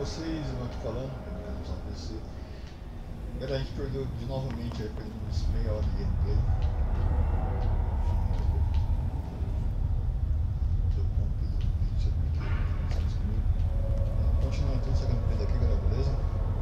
vocês, eu não tô falando, não só PC. Galera, a gente perdeu de novamente, perdemos meia hora de gameplay. Deu concluído o vídeo, sei porque não está disponível. Continuando então essa gameplay daqui, galera, beleza?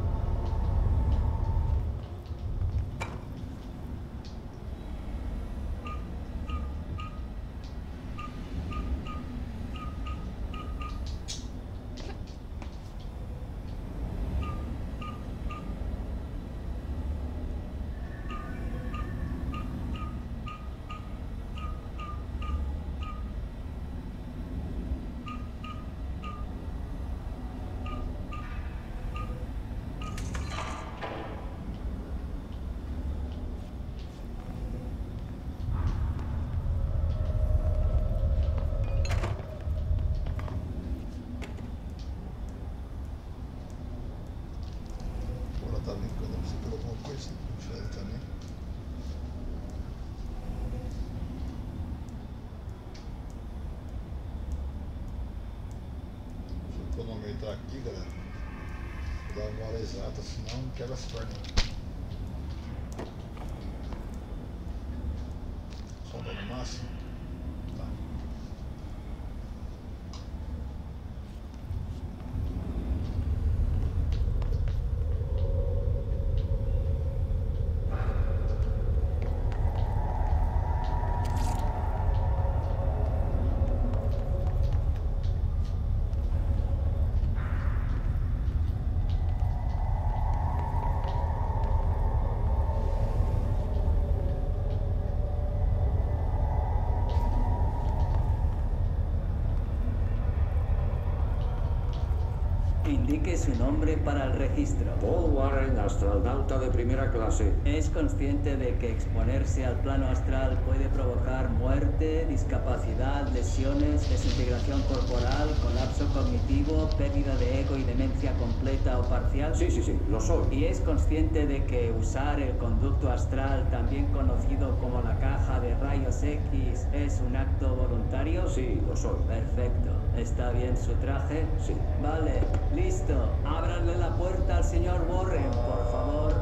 Tá brincando, você pegou alguma coisa? Puxa ele também. Deixa eu cronometrar aqui, galera. Vou dar uma hora exata, senão quebra as pernas. Só dar no máximo. Tá. Indique su nombre para el registro. Paul Warren, astronauta de primera clase. ¿Es consciente de que exponerse al plano astral puede provocar muerte, discapacidad, lesiones, desintegración corporal, colapso cognitivo, pérdida de ego y demencia completa o parcial? Sí, lo soy. ¿Y es consciente de que usar el conducto astral, también conocido como la caja de rayos X, es un acto voluntario? Sí, lo soy. Perfecto. ¿Está bien su traje? Sí. Vale, listo. Ábranle la puerta al señor Warren, por favor.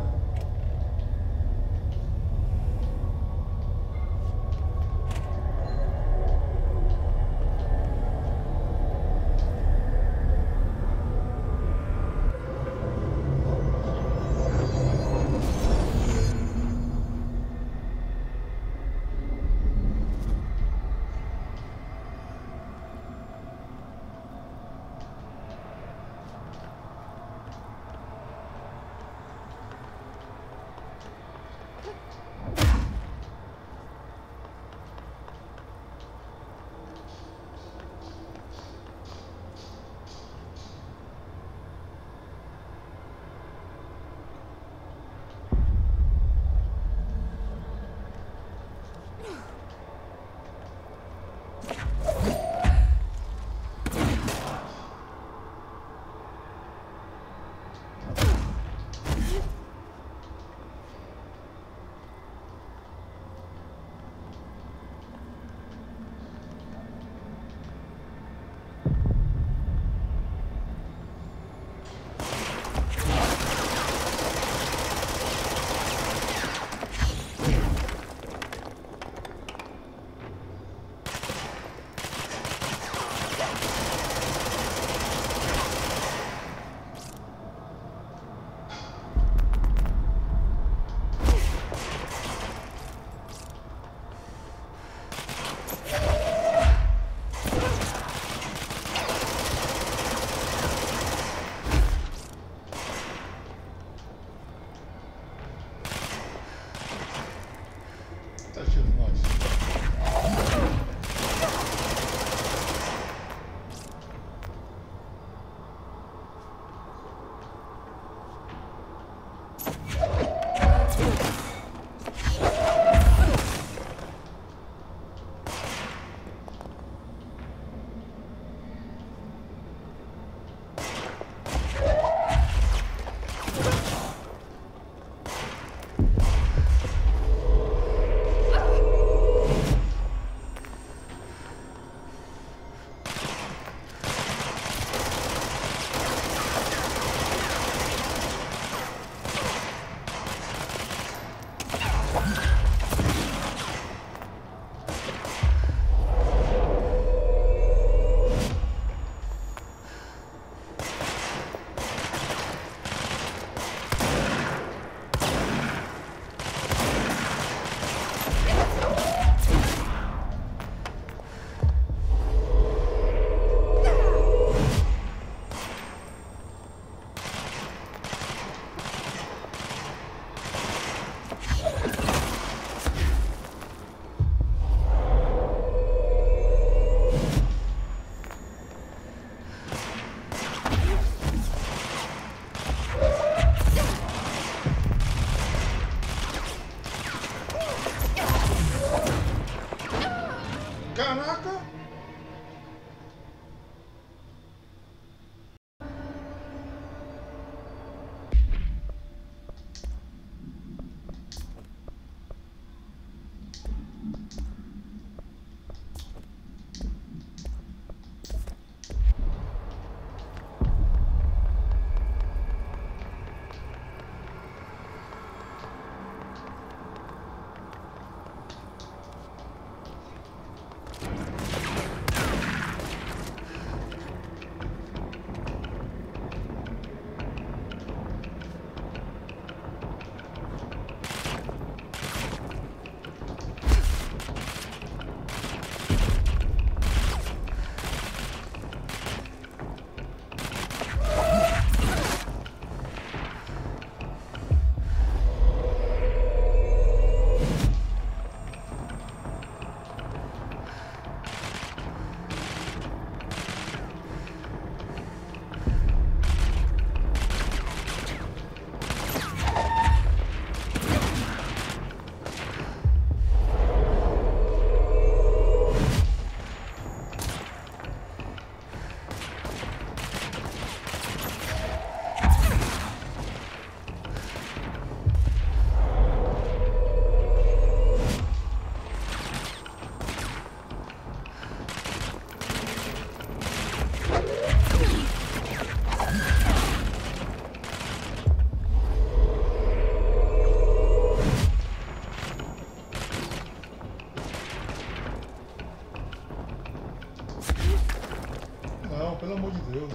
Deus.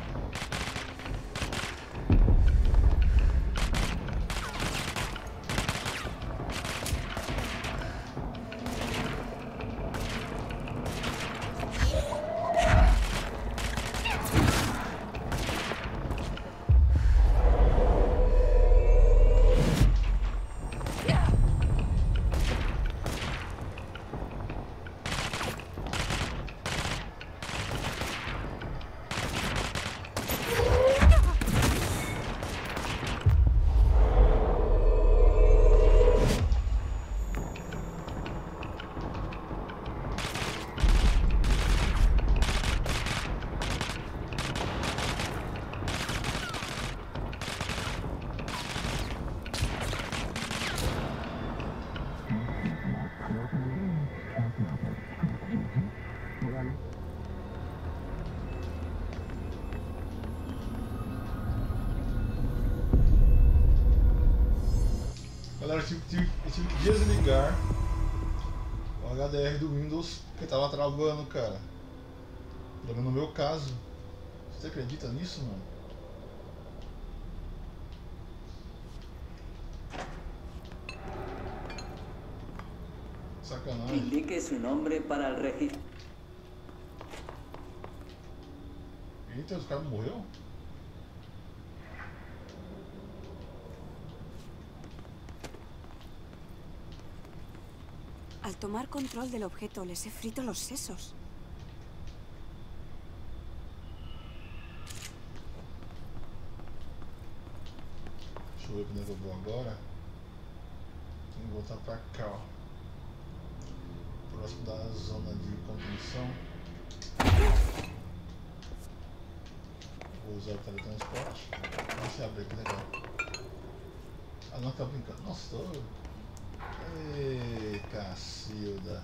Galera, eu tive que desligar o HDR do Windows porque tava travando, cara. Pelo menos no meu caso. Você acredita nisso, mano? Sacanagem. Indique su nombre para el registro. Eita, os caras morreu? Al tomar control del objeto, les he frito los sesos. Deixa eu ver como é que eu vou agora. Tenho que voltar pra cá, ó. Próximo da zona de contenção. Vou usar o teletransporte. Deixa eu abrir aqui, legal. Ah, não, tá brincando. Nossa, tô... Ei, Cacilda.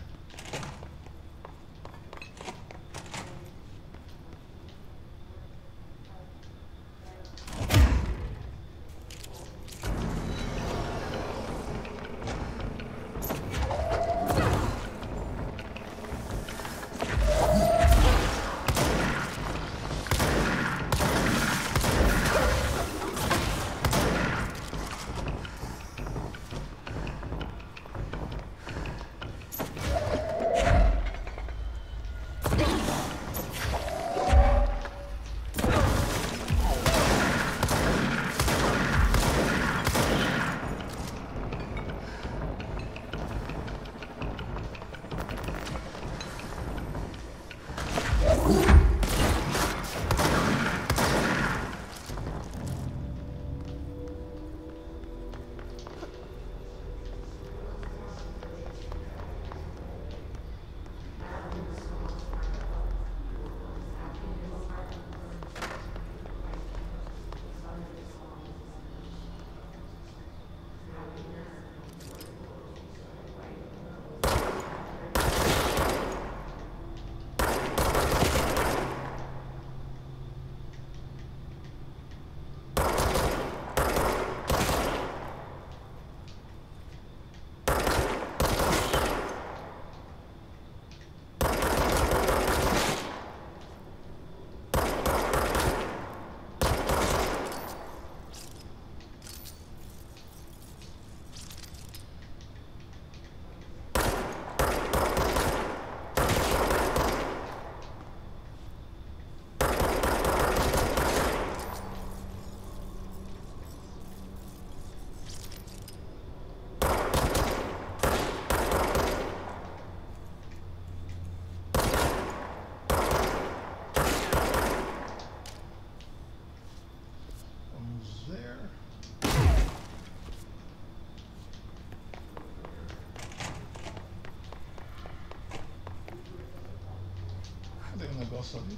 Negócio ali.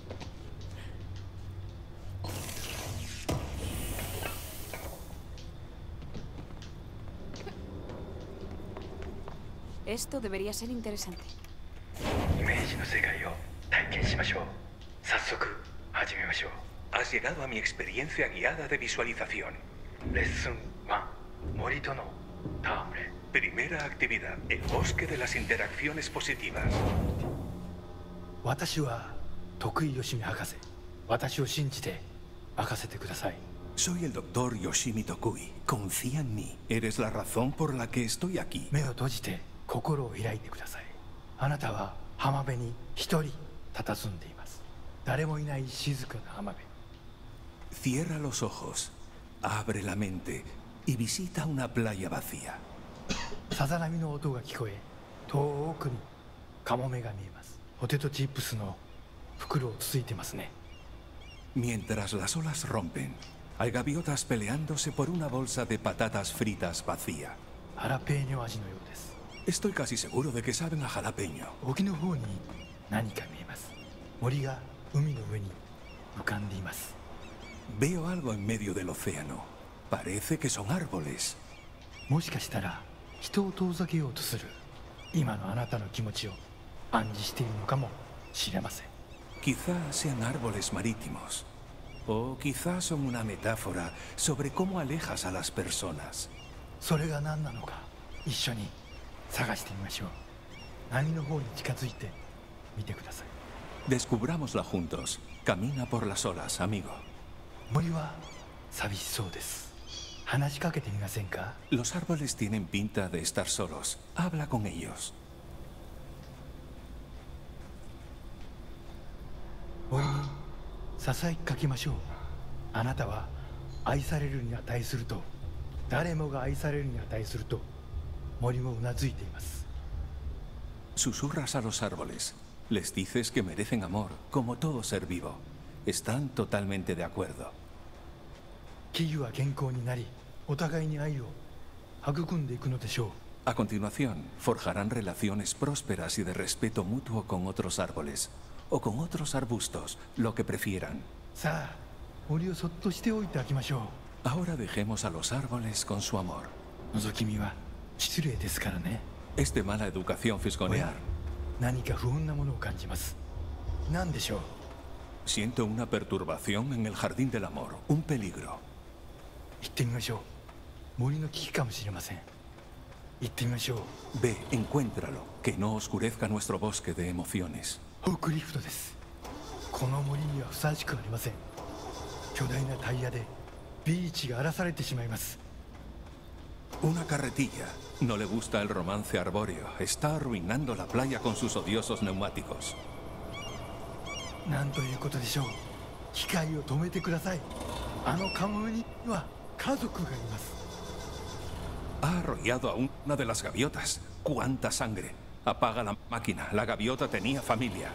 Esto debería ser interesante. Has llegado a mi experiencia guiada de visualización. Primera actividad, el bosque de las interacciones positivas. 私を信じて任せてください。 Soy el doctor Yoshimi Tokui. Confía en mí. Eres la razón por la que estoy aquí. 目を閉じて心を開いてください。あなたは浜辺に一人佇んでいます。誰もいない静かな浜辺。 Cierra los ojos, abre la mente y visita una playa vacía. さざ波の音が聞こえ、遠くにカモメが見えます。ポテトチップスの袋をつついてますね。 Mientras las olas rompen, hay gaviotas peleándose por una bolsa de patatas fritas vacía. ハラペーニョ味のようです。 Estoy casi seguro de que saben a jalapeño. 沖の方に何か見えます。森が海の上に浮かんでいます。 Veo algo en medio del océano. Parece que son árboles. もしかしたら人を遠ざけようとする今のあなたの気持ちを暗示しているのかもしれません。 Quizás sean árboles marítimos. O quizás son una metáfora sobre cómo alejas a las personas. それが何なのか一緒に探してみましょう。波の方に近づいてみてください。 Descubrámosla juntos. Camina por las olas, amigo. 森は寂しそうです。話しかけてみませんか？ Los árboles tienen pinta de estar solos. Habla con ellos. 森にささやきかけましょう。あなたは愛されるに値すると、誰もが愛されるに値すると森もうなずいています。 Susurras a los árboles. Les dices que merecen amor, como todo ser vivo. Están totalmente de acuerdo. 木々は健康になり、お互いに愛を育んでいくのでしょう。 A continuación, forjarán relaciones prósperas y de respeto mutuo con otros árboles, o con otros arbustos, lo que prefieran. さあ、森をそっとしておいてあげましょう。 Ahora dejemos a los árboles con su amor. 覗き見は失礼ですからね。 Es de mala educación fisgonear. 何か不穏なものを感じます。何でしょう。 Siento una perturbación en el jardín del amor, un peligro. 行ってみましょう。森の危機かもしれません。行ってみましょう。 Ve, encuéntralo, que no oscurezca nuestro bosque de emociones. フォークリフトです。この森にはふさわしくありません。巨大なタイヤでビーチが荒らされてしまいます。 Una carretilla. No le gusta el romance arbóreo. Está arruinando la playa con sus odiosos neumáticos. なんということでしょう。機械を止めてください。あのカモメには家族がいます。 Ha arrollado a una de las gaviotas. ¡Cuánta sangre! Apaga la máquina. La gaviota tenía familia.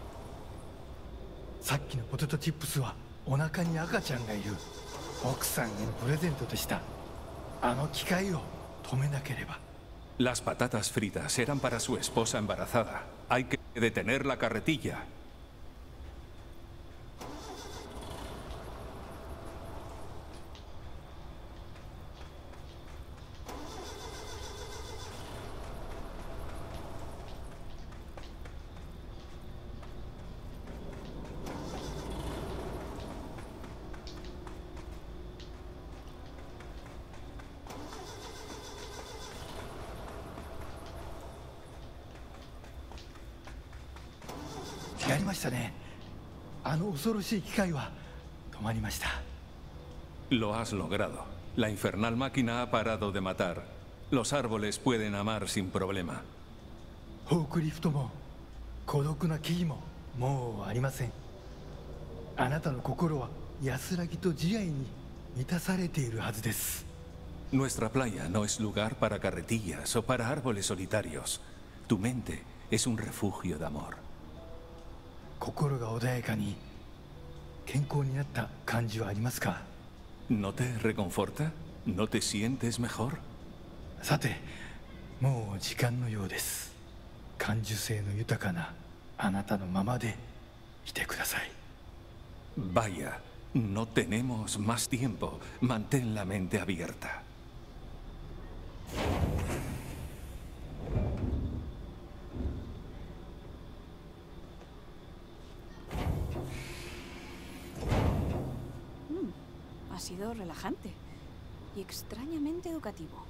さっきのポテトチップスはお腹に赤ちゃんがいる。奥さんへのプレゼントでした。あの機械を止めなければ。 Las patatas fritas eran para su esposa embarazada. Hay que detener la carretilla. やりましたね。あの恐ろしい機械は止まりました。 Lo has logrado. La infernal máquina ha parado de matar. Los árboles pueden amar sin problema. フォークリフトも孤独な木々ももうありません。あなたの心は安らぎと慈愛に満たされているはずです。 Nuestra playa no es lugar para carretillas o para árboles solitarios. Tu mente es un refugio de amor. 心が穏やかに健康になった感じはありますか？ ¿No te reconforta? ¿No te sientes mejor? さて、もう時間のようです。感受性の豊かなあなたのままでいてください。 Vaya, no tenemos más tiempo. Mantén la mente abierta. Ha sido relajante y extrañamente educativo.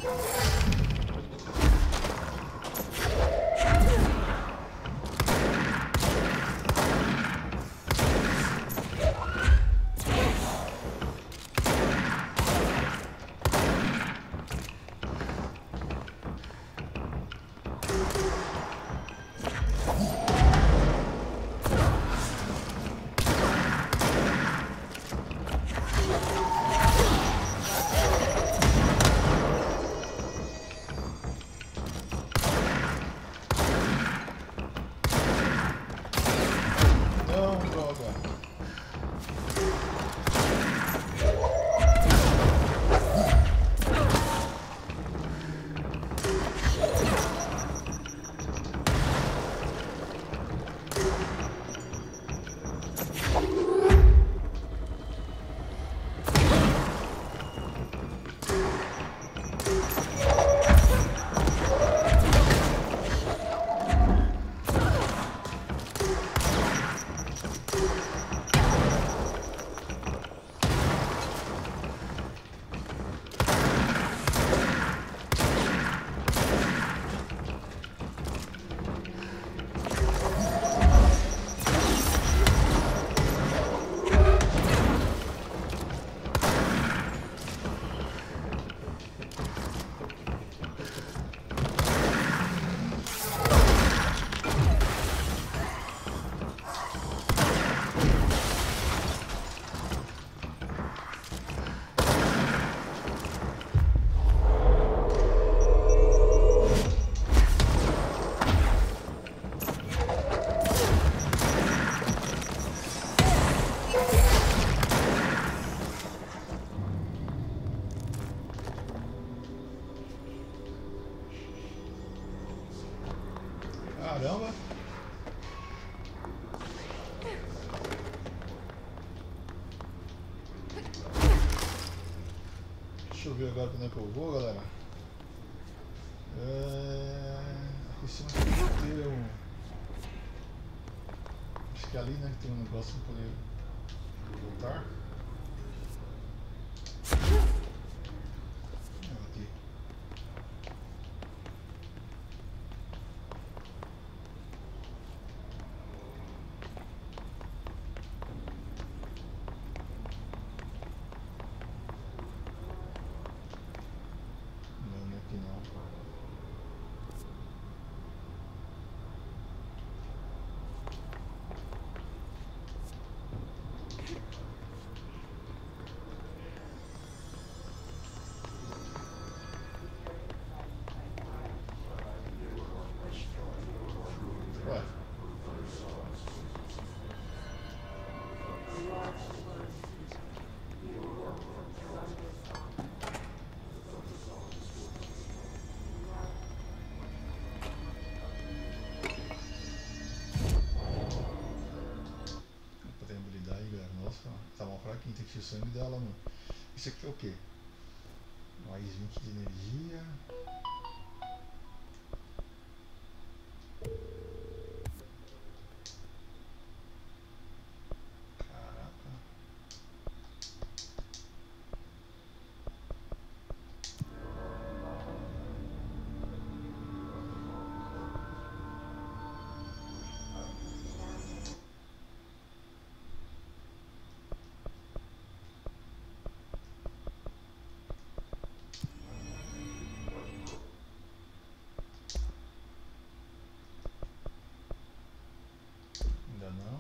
Caramba! Deixa eu ver agora como é que eu vou, galera. Aqui em cima tem um... Acho que é ali, né, que tem um negócio para poder voltar. Aqui. Não, aqui não. Ué. Opa, tem habilidade, galera. Nossa, tá mal fraquinho, tem que ter o sangue dela, mano. Isso aqui é o quê? Mais 20 de energia. Caraca. Ainda não.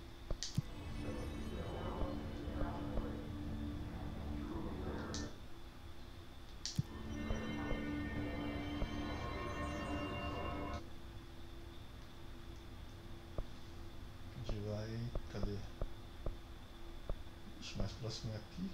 A gente vai. Cadê? Acho que mais próximo é aqui.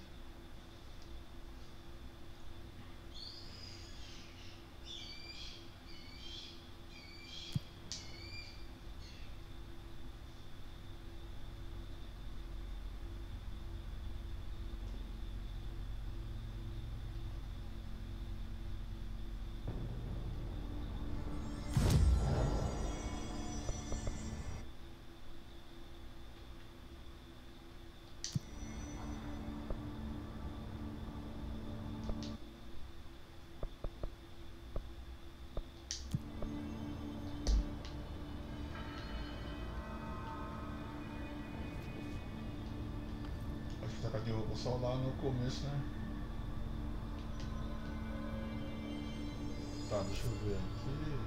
que eu vou só lá no começo, né? Tá, deixa eu ver aqui.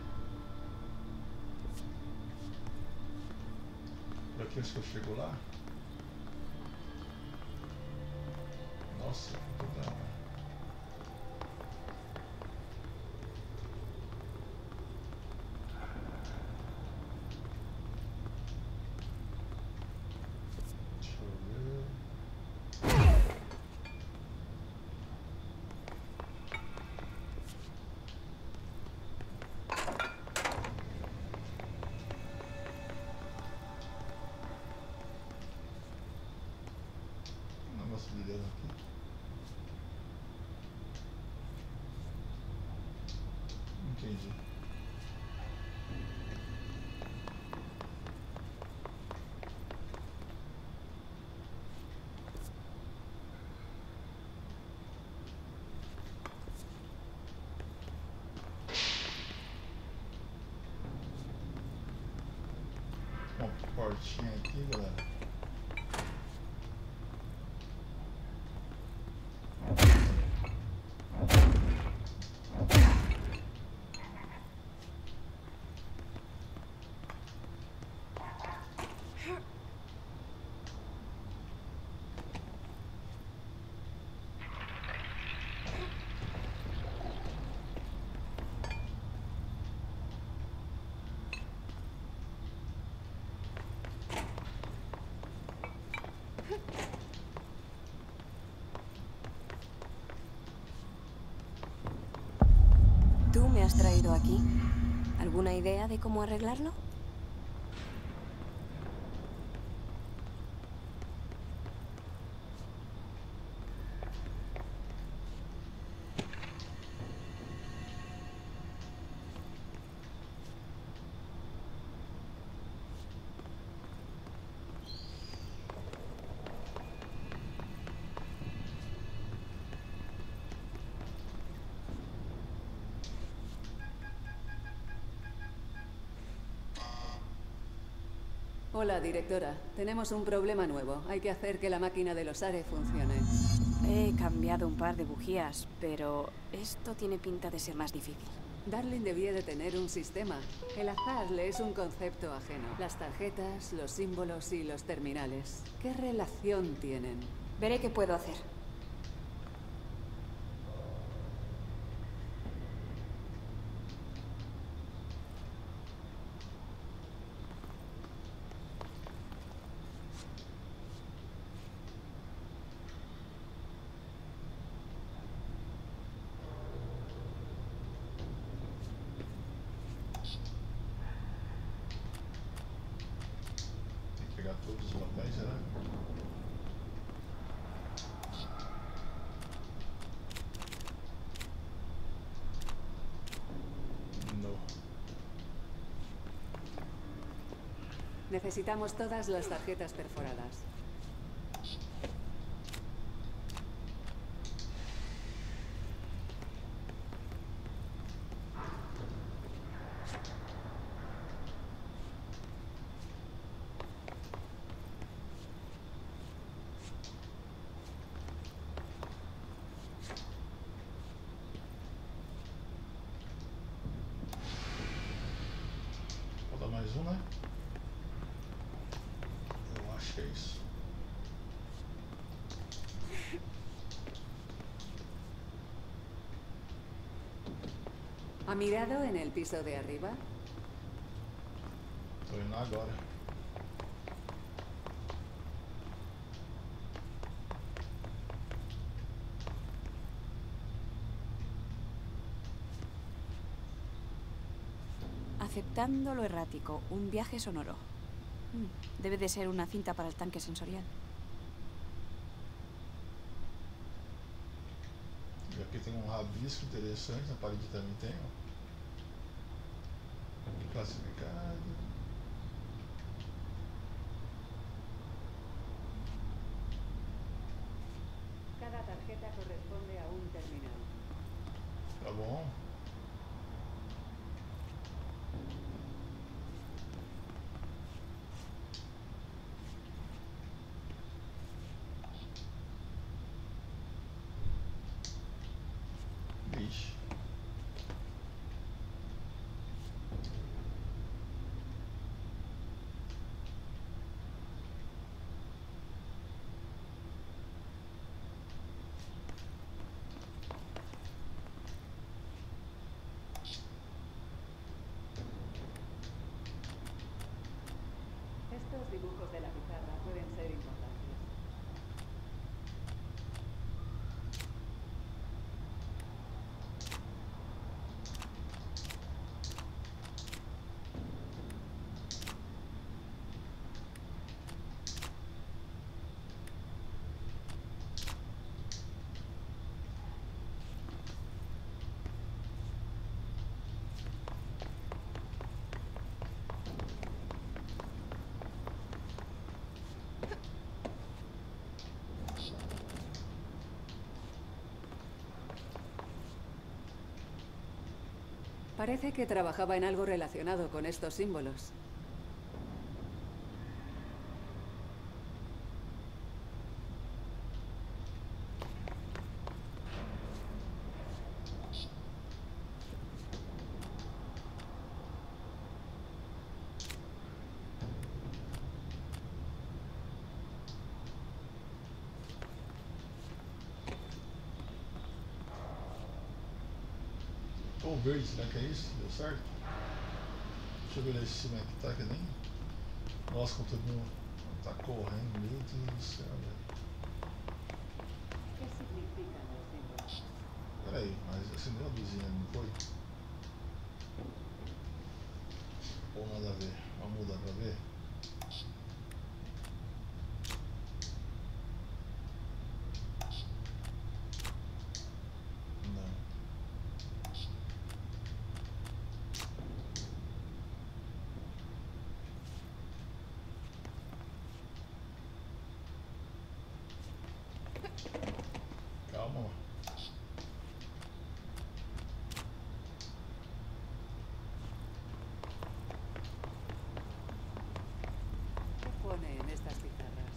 Por aqui acho que eu chego lá. Nossa, toda... brilhando aqui. Entendi. Uma portinha aqui, galera. ¿Tú me has traído aquí? ¿Alguna idea de cómo arreglarlo? Hola, directora. Tenemos un problema nuevo. Hay que hacer que la máquina de los ARE funcione. He cambiado un par de bujías, pero esto tiene pinta de ser más difícil. Darling debía de tener un sistema. El azar le es un concepto ajeno. Las tarjetas, los símbolos y los terminales. ¿Qué relación tienen? Veré qué puedo hacer. Pegar todos os papéis, será? No. Necesitamos todas las tarjetas perforadas. Falta mais um, né? Eu acho que é isso. ¿Ha mirado en el piso de arriba? Tô indo agora. Aceptando lo errático, un viaje sonoro. Debe de ser una cinta para el tanque sensorial. E aqui tem um rabisco interessante, na parede também tem, ó. Classificado. Cada tarjeta corresponde a un terminal. Tá bom. Ixi. Estos dibujos de la pizarra pueden ser importantes. Parece que trabajaba en algo relacionado con estos símbolos. Tom verde, será que é isso? Deu certo? Deixa eu ver lá em cima que tá que nem. Nossa, como todo mundo tá correndo, meu Deus do céu, velho. ¿Qué significan los símbolos? Pera aí, mas acendeu a luzinha, não foi? Ou nada a ver? Vamos mudar pra ver? Não. Calma lá. ¿Qué pone en estas pizarras?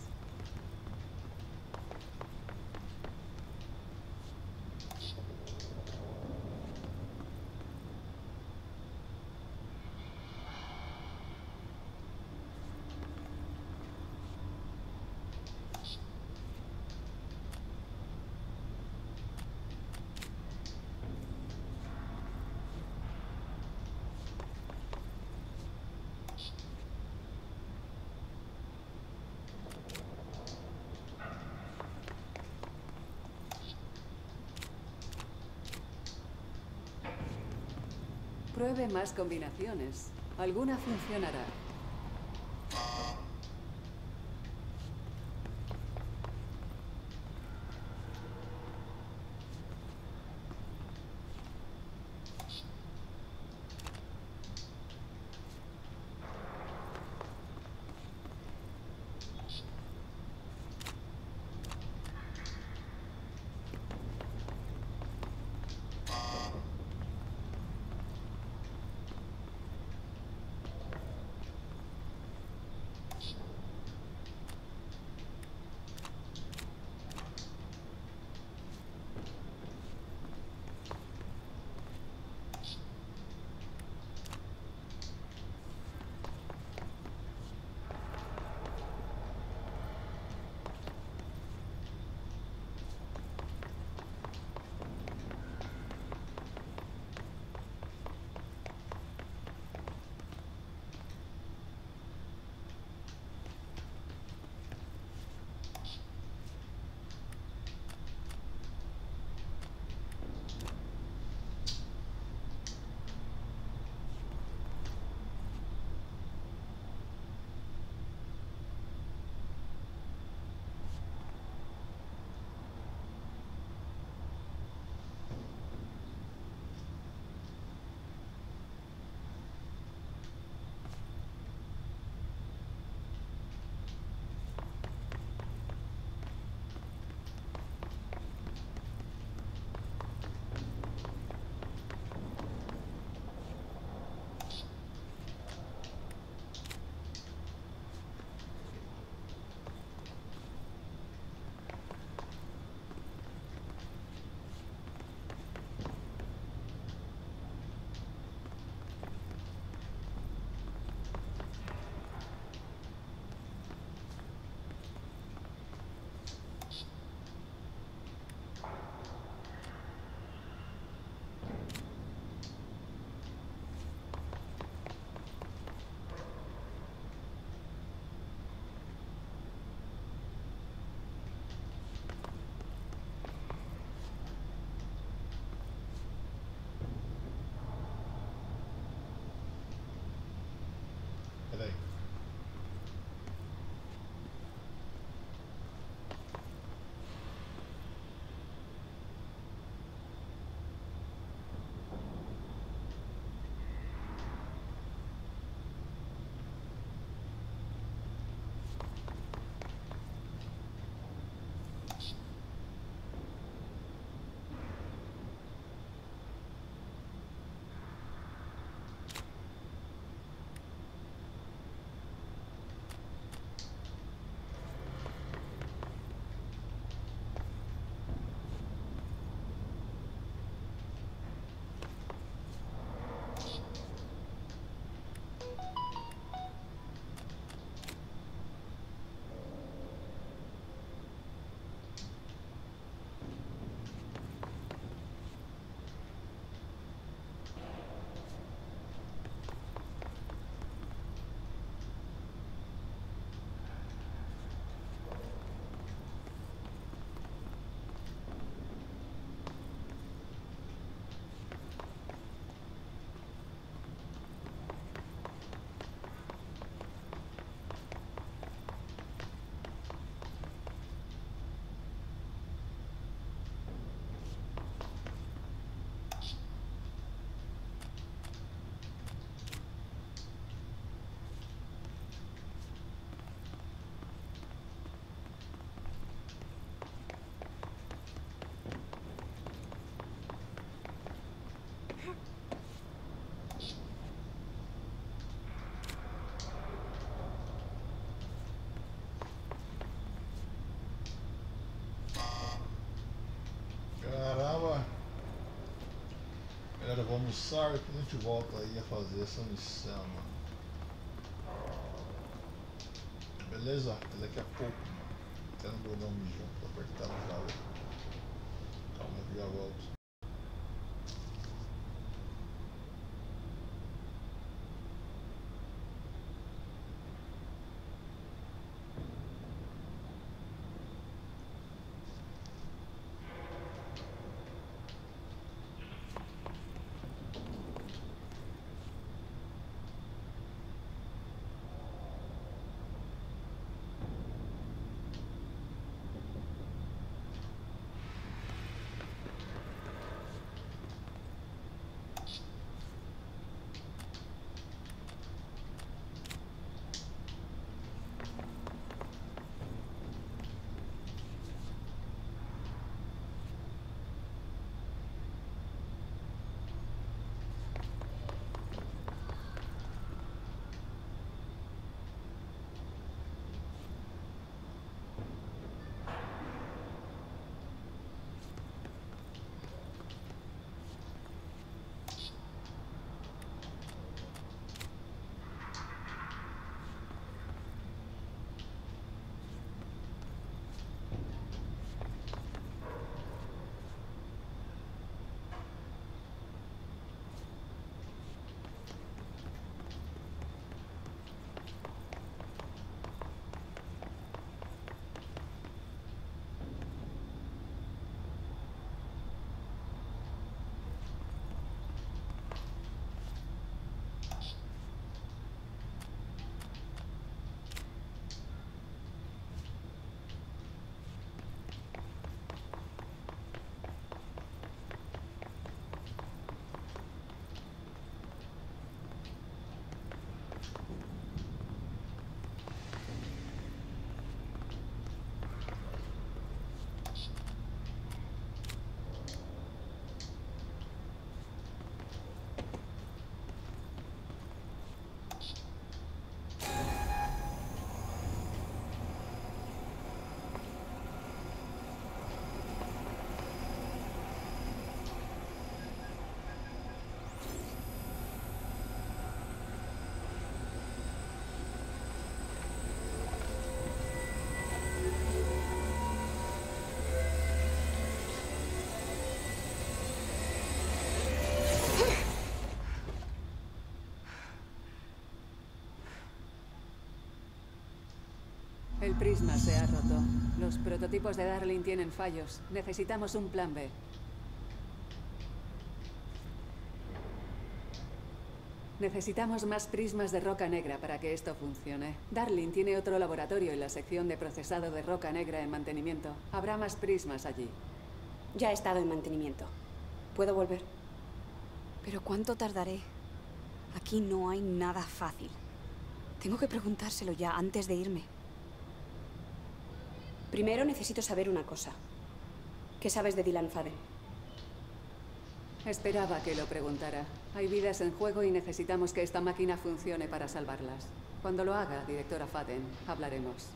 Pruebe más combinaciones. Alguna funcionará. Galera, eu vou almoçar, depois a gente volta aí a fazer essa missão, mano. Beleza? Até daqui a pouco, mano. Até não vou dar um mijão, tô apertado já, velho. Calma aí, já volto. El prisma se ha roto. Los prototipos de Darling tienen fallos. Necesitamos un plan B. Necesitamos más prismas de roca negra para que esto funcione. Darling tiene otro laboratorio en la sección de procesado de roca negra en mantenimiento. Habrá más prismas allí. Ya he estado en mantenimiento. ¿Puedo volver? ¿Pero cuánto tardaré? Aquí no hay nada fácil. Tengo que preguntárselo ya antes de irme. Primero necesito saber una cosa. ¿Qué sabes de Dylan Faden? Esperaba que lo preguntara. Hay vidas en juego y necesitamos que esta máquina funcione para salvarlas. Cuando lo haga, directora Faden, hablaremos.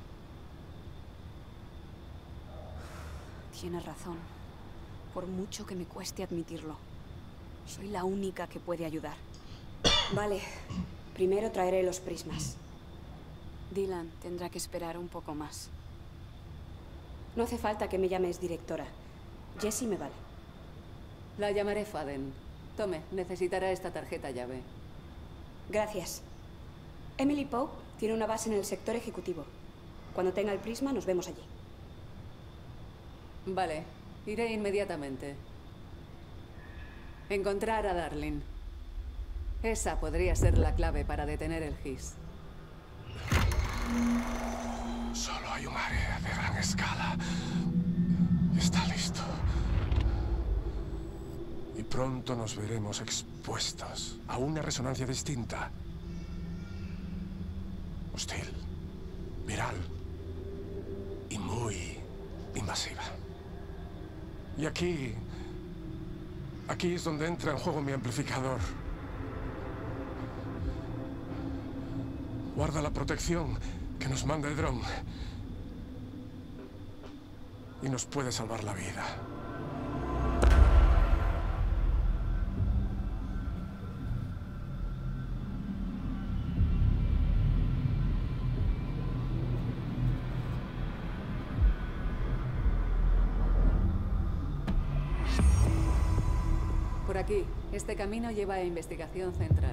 Tienes razón. Por mucho que me cueste admitirlo. Soy la única que puede ayudar. Vale. Primero traeré los prismas. Dylan tendrá que esperar un poco más. No hace falta que me llames directora. Jessie me vale. La llamaré Faden. Tome, necesitará esta tarjeta llave. Gracias. Emily Pope tiene una base en el sector ejecutivo. Cuando tenga el prisma, nos vemos allí. Vale, iré inmediatamente. Encontrar a Darling. Esa podría ser la clave para detener el Hiss. Solo hay un área de gran escala. Está listo. Y pronto nos veremos expuestos a una resonancia distinta. Hostil, viral y muy invasiva. Y aquí es donde entra en juego mi amplificador. Guarda la protección que nos manda el dron. Y nos puede salvar la vida. Por aquí. Este camino lleva a Investigación Central.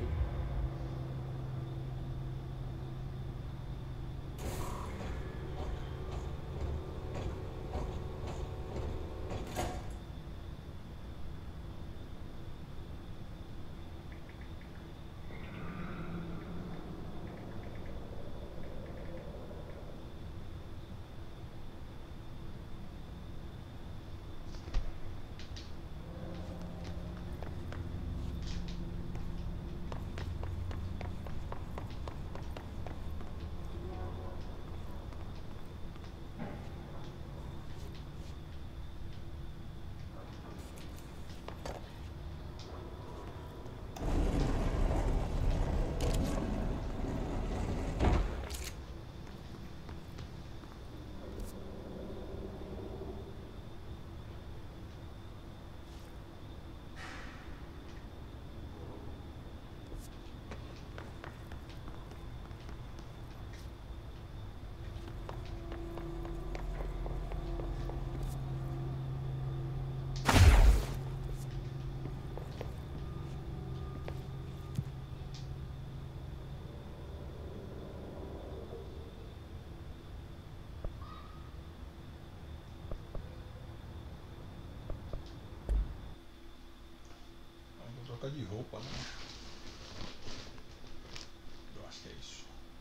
Troca de roupa, né? Eu acho que é isso.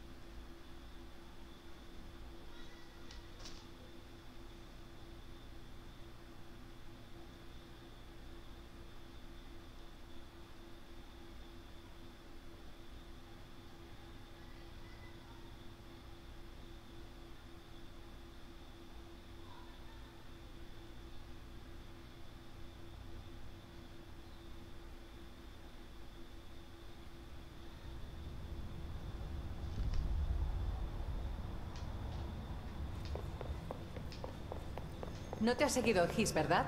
No te ha seguido Hiss, ¿verdad?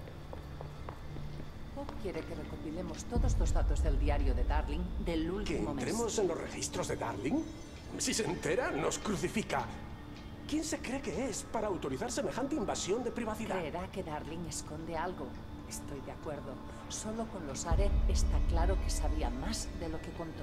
Bob quiere que recopilemos todos los datos del diario de Darling del último mes. ¿Que entremos en los registros de Darling? Si se entera, nos crucifica. ¿Quién se cree que es para autorizar semejante invasión de privacidad? Creerá que Darling esconde algo. Estoy de acuerdo. Solo con los Are está claro que sabía más de lo que contó.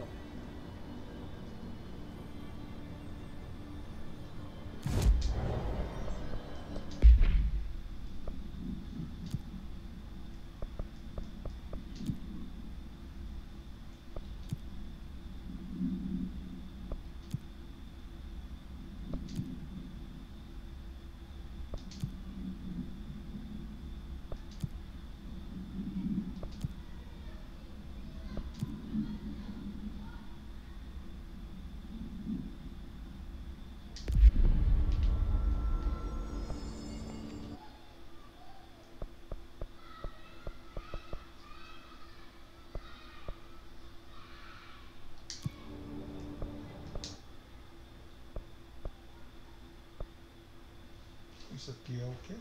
Isso aqui é o quê?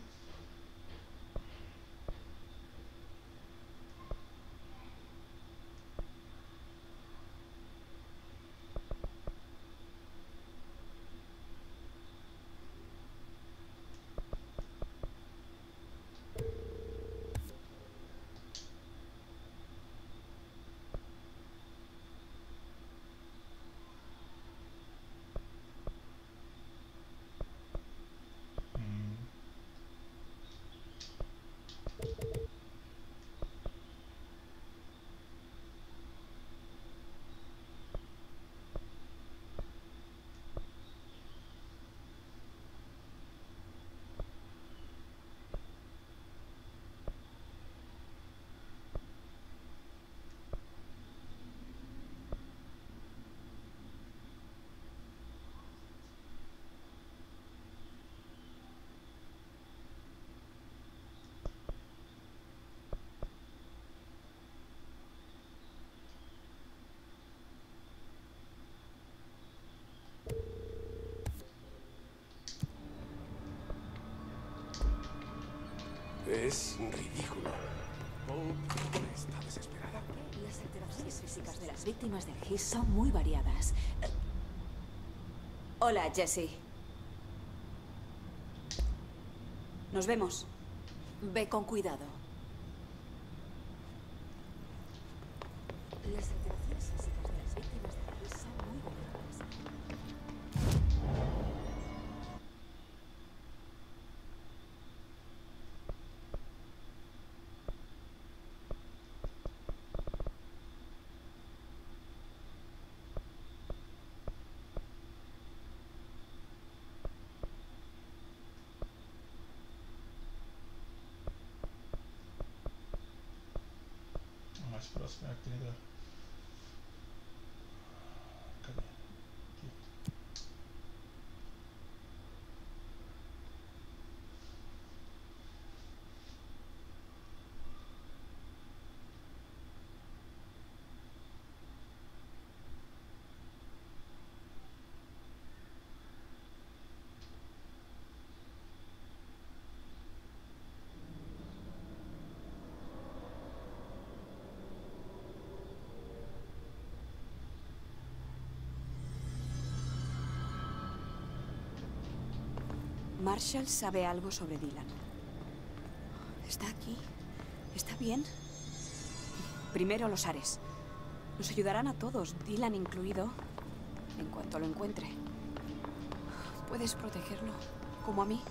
Es ridículo. Hope está desesperada. Las alteraciones físicas de las víctimas del Hiss son muy variadas. Hola, Jesse. Nos vemos. Ve con cuidado. Las alteraciones físicas de las víctimas de París son muy variables. Mais próximo é aquele da... Cadê? Aqui. Marshall sabe algo sobre Dylan. Está aquí. ¿Está bien? Primero los Ares. Nos ayudarán a todos, Dylan incluido, en cuanto lo encuentre. ¿Puedes protegerlo? ¿Como a mí?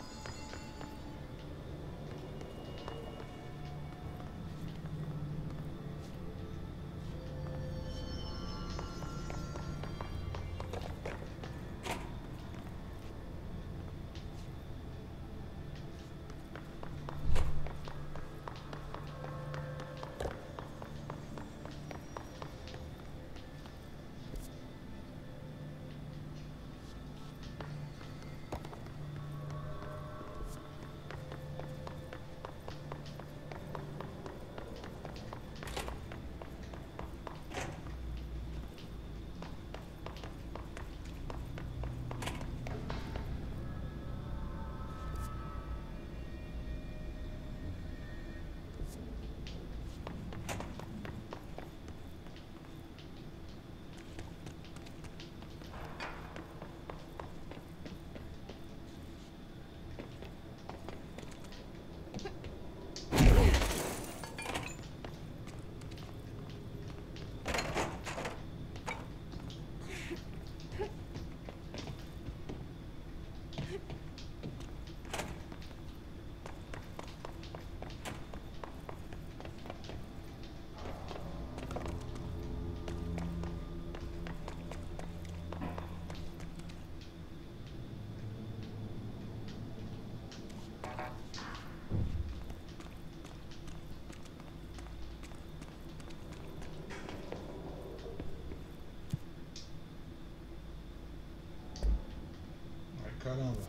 Caramba.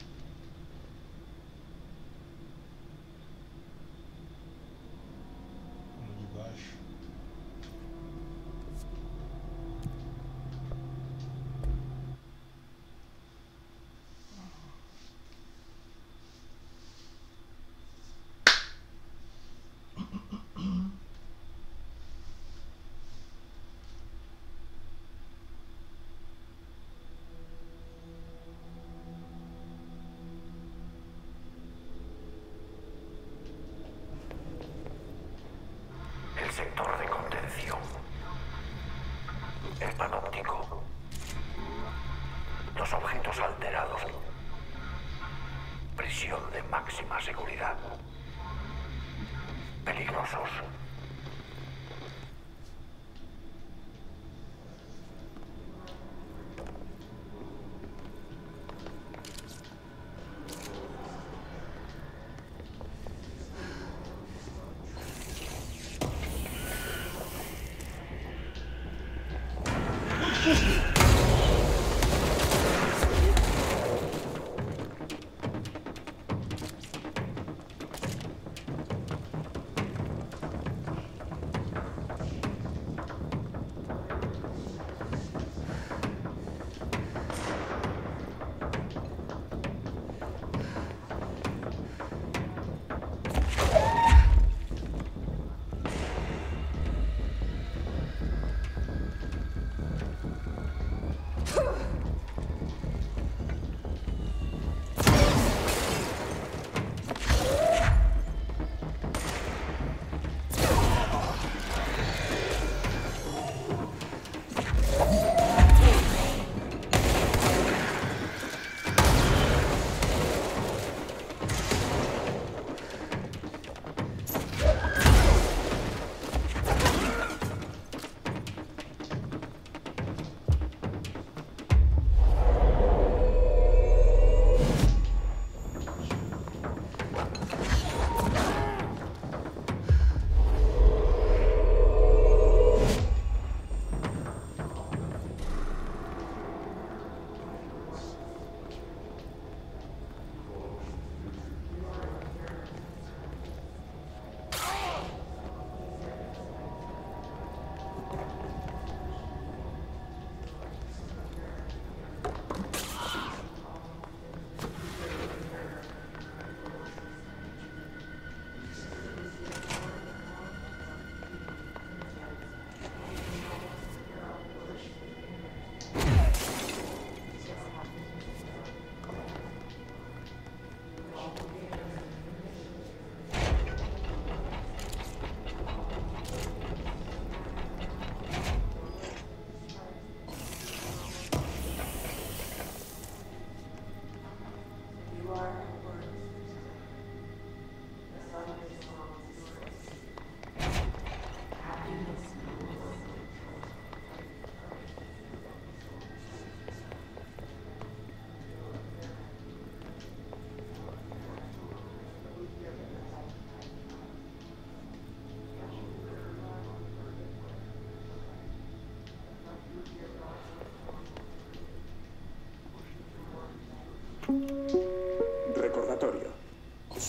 No de baixo. Sector de contención. El panóptico. Los objetos alterados. Prisión de máxima seguridad. Peligrosos.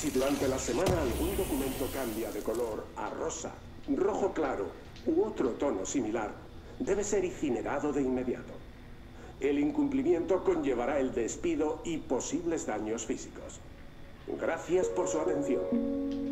Si durante la semana algún documento cambia de color a rosa, rojo claro u otro tono similar, debe ser incinerado de inmediato. El incumplimiento conllevará el despido y posibles daños físicos. Gracias por su atención.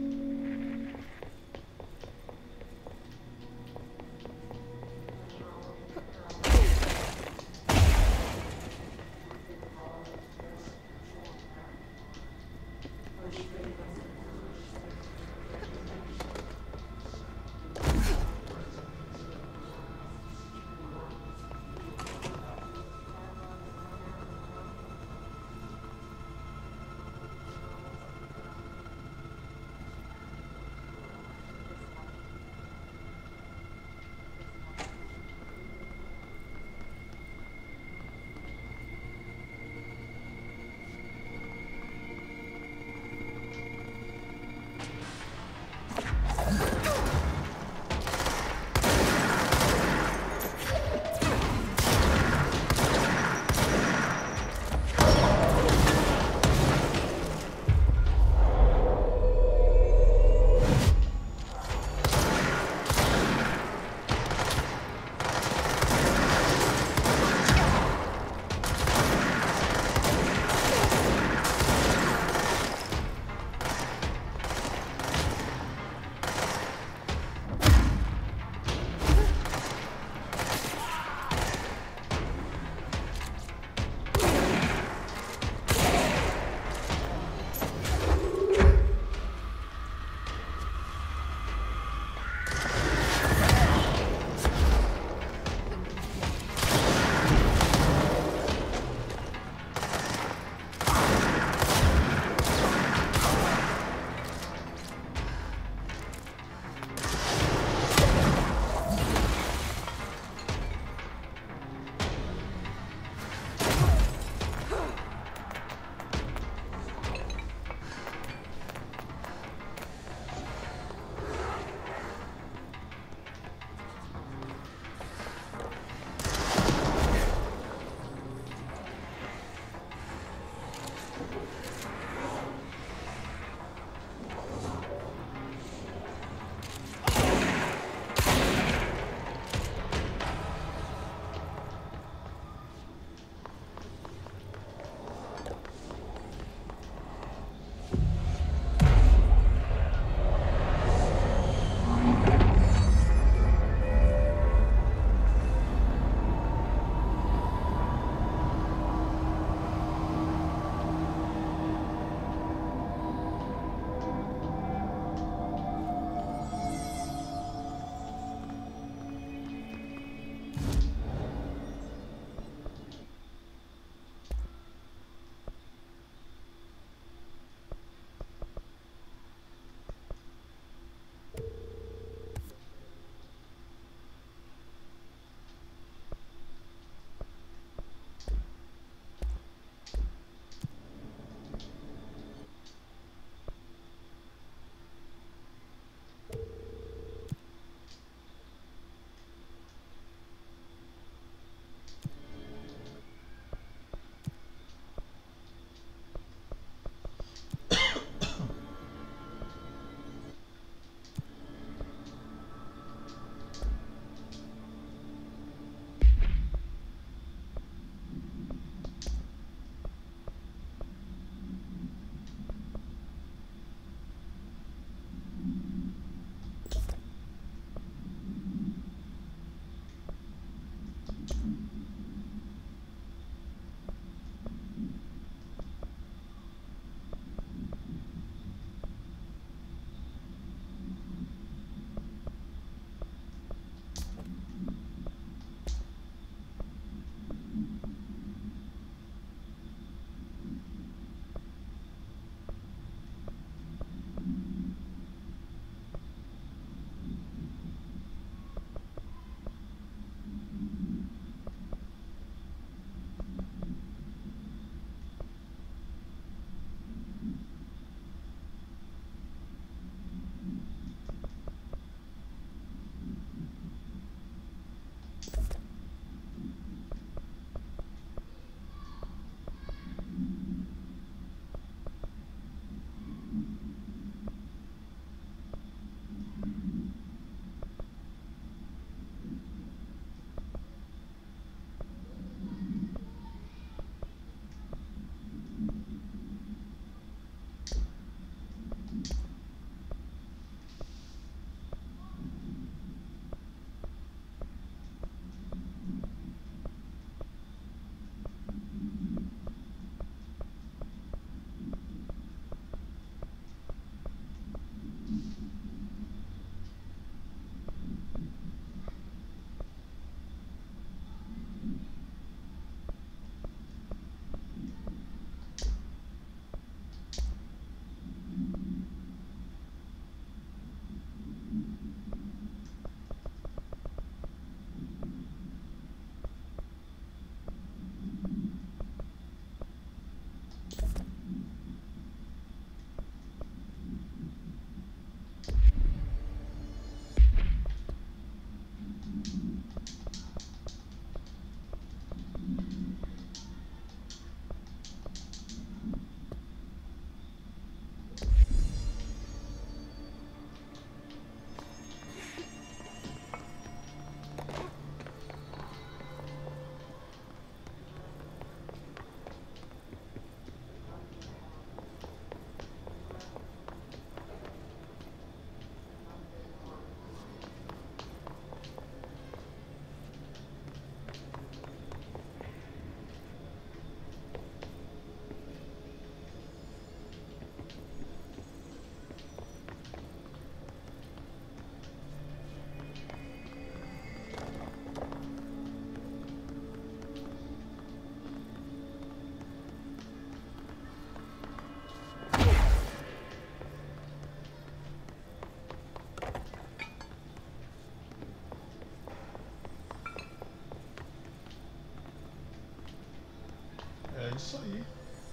É isso aí.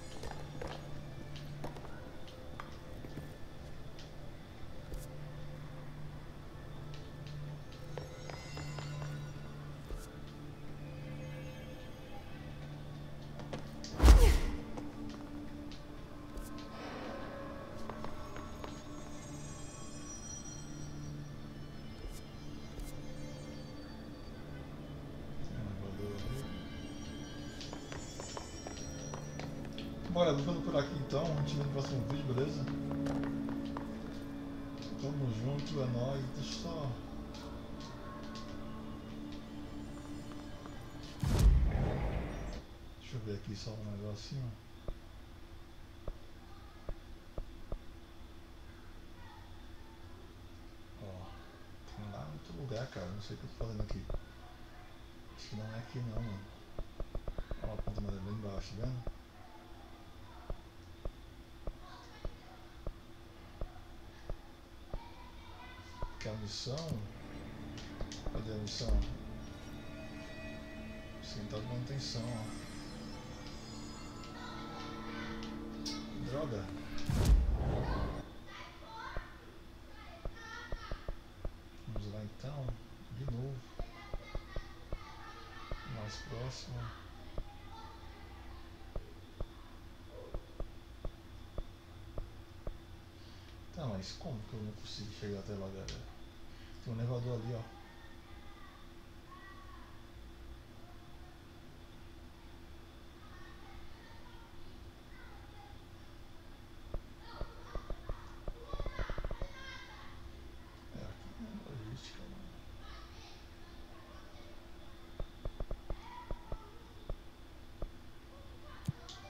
Bora, ficando por aqui então, a gente vê no próximo vídeo, beleza? Tamo junto, é nóis, deixa eu só... Deixa eu ver aqui só um negocinho. Ó, tem lá em outro lugar, cara, não sei o que eu tô fazendo aqui. Acho que não é aqui não, mano. Ó, a ponta madeira lá embaixo, tá vendo? Que a missão? Cadê a missão? Central de manutenção, ó. Droga! Vamos lá então, de novo. Mais próximo. Tá, mas como que eu não consigo chegar até lá, galera? Tem um elevador ali, ó. É, aqui é logística, mano.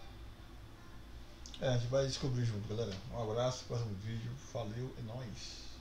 É, a gente vai descobrir junto, galera. Um abraço, próximo vídeo. Valeu, é nóis.